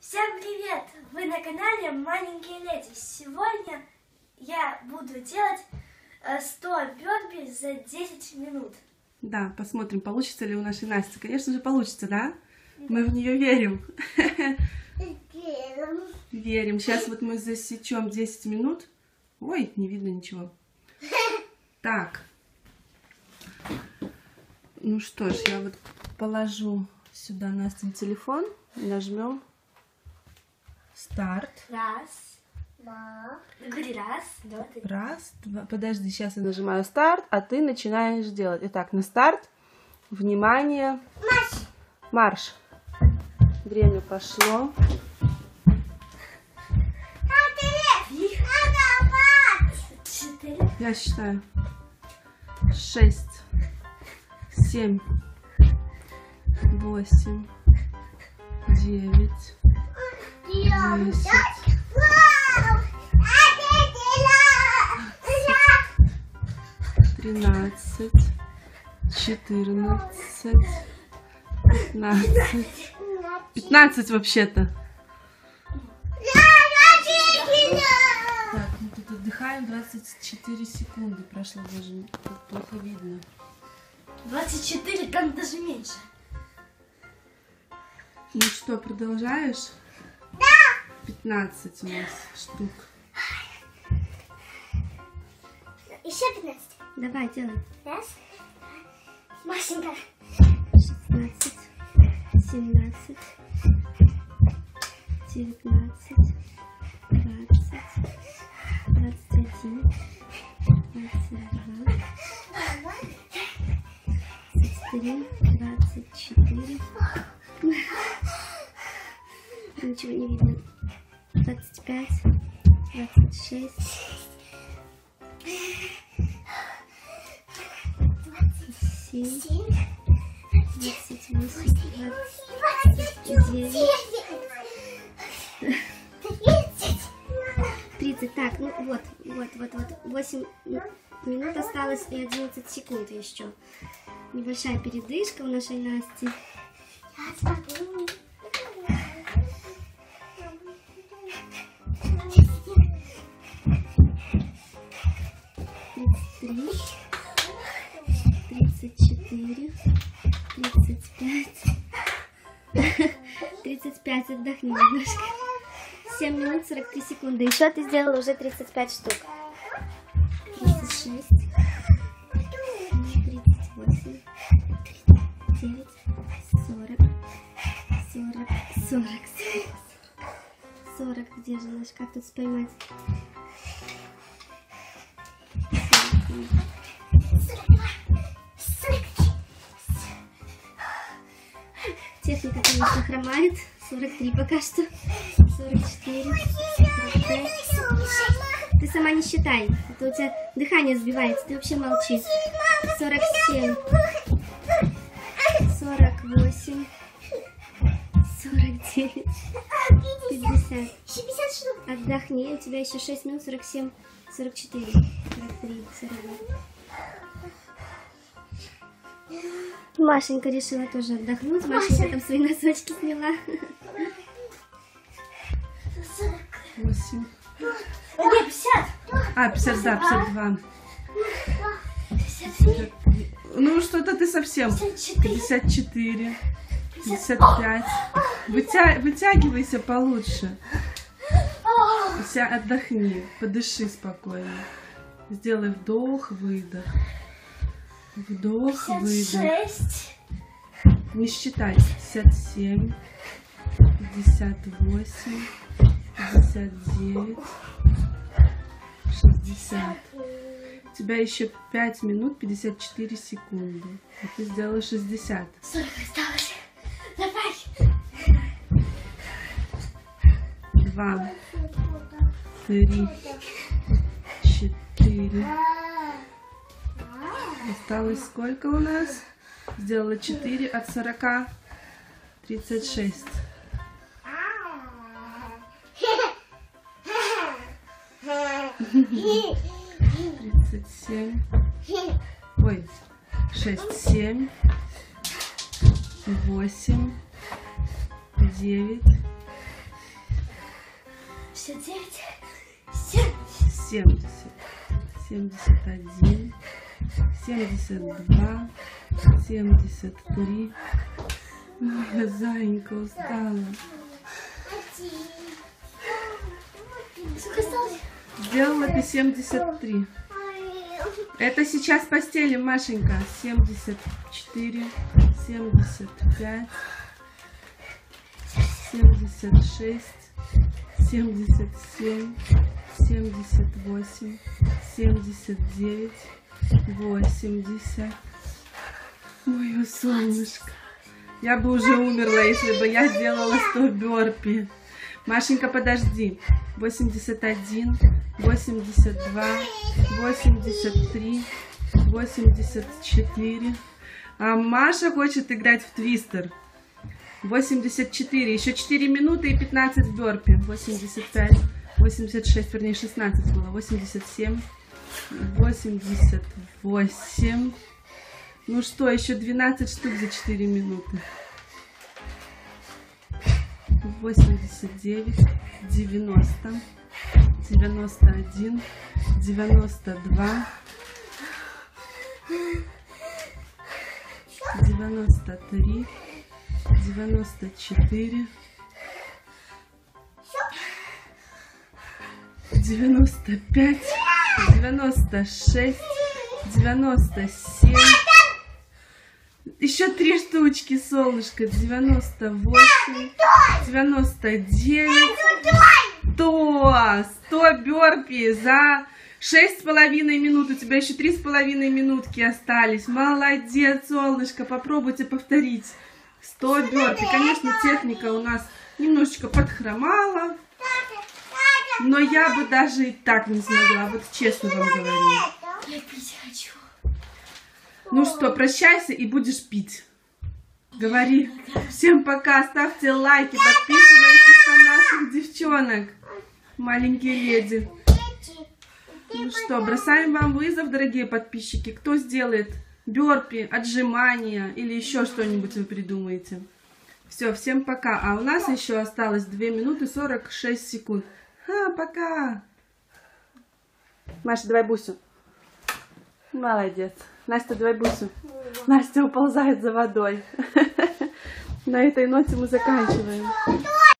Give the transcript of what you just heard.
Всем привет! Вы на канале Маленькие Леди. Сегодня я буду делать 100 бёрпи за 10 минут. Да, посмотрим, получится ли у нашей Насти. Конечно же, получится, да? Мы в нее верим. Верим. Сейчас вот мы засечем 10 минут. Ой, не видно ничего. Так. Ну что ж, я вот положу сюда Настин телефон. Нажмем старт. Раз, два. Говори раз, два, три. Раз, два. Подожди, сейчас я нажимаю старт, а ты начинаешь делать. Итак, на старт. Внимание. Марш! Марш. Время пошло. Я считаю. 6, 7, 8, 9, 10, 13, 14, 15. 15 вообще-то. Так, мы тут отдыхаем, 24 секунды прошло, даже плохо видно. 24, там даже меньше. Ну что, продолжаешь? Да! 15 у нас штук. Еще 15. Давай, делай. Раз. Машенька. 16, 17, 19, 20, 21, 22, 23, 24. Ничего не видно. 25, 26, 27, 28, 29, 30. Так, ну вот. 8 минут осталось и 11 секунд еще. Небольшая передышка у нашей Насти. Я смогу. 33, 34, 35, 35, отдохни немножко. 7 минут 43 секунды. Еще ты сделала уже 35 штук. 36, 38, 39, 40, 40, 40, 40. Где же наш? Как тут поймать? 42. Техника, конечно, хромает. 43 пока что. 44, 45. Ты сама не считай. Это у тебя дыхание сбивается. Ты вообще молчи. 47, 48, 49, 50. 50 штук. Отдохни. У тебя еще 6 минут 47, 44, 43, 42. Машенька решила тоже отдохнуть. Машенька там свои носочки сняла. 48. Нет, 50. А, 50, да, 52. 53. Ну, что-то ты совсем. 54. 54. 55. Вытягивайся получше. Отдохни. Подыши спокойно. Сделай вдох, выдох. Вдох, выдох. 56. Не считай. 57. 58. 59. 60. У тебя еще 5 минут 54 секунды. И ты сделала 60. 40 осталось. Давай. 2, 3, 4. Осталось сколько у нас? Сделала 4 от 40. 36. 37. Ой. 6, 7. 8. 9. 69, 70. 70, 71, 72, 73. Моя зайенька устала. Сколько осталось? Сделала ты 73. Это сейчас в постели, Машенька. 74, 75, 76, 77, 78, 79, 80. Мое солнышко. Я бы уже умерла, если бы я сделала 100 бёрпи. Машенька, подожди. 81, 82, 83, 84. А Маша хочет играть в твистер. 84. Еще 4 минуты и 15 бёрпи. 85, 86, вернее 16 было. 87, 88. Ну что, еще 12 штук за 4 минуты. 89, 90, 91, 92, 93, 94, 95, 96, 97. Еще 3 штучки, солнышко. 98, 99, 100 бёрпи за 6,5 минут. У тебя еще 3,5 минутки остались. Молодец, солнышко. Попробуйте повторить. 100 бёрпи. Конечно, техника у нас немножечко подхромала. Но я бы даже и так не смогла. Вот честно вам говорю. Я пить хочу. Ну что, прощайся и будешь пить. Говори. Всем пока. Ставьте лайки, подписывайтесь на наших девчонок. Маленькие леди. Ну что, бросаем вам вызов, дорогие подписчики. Кто сделает бёрпи, отжимания или еще что-нибудь вы придумаете. Все, всем пока. А у нас еще осталось 2 минуты 46 секунд. Пока. Маша, давай бусю. Молодец. Настя, давай бусю. Настя уползает за водой. На этой ноте мы заканчиваем.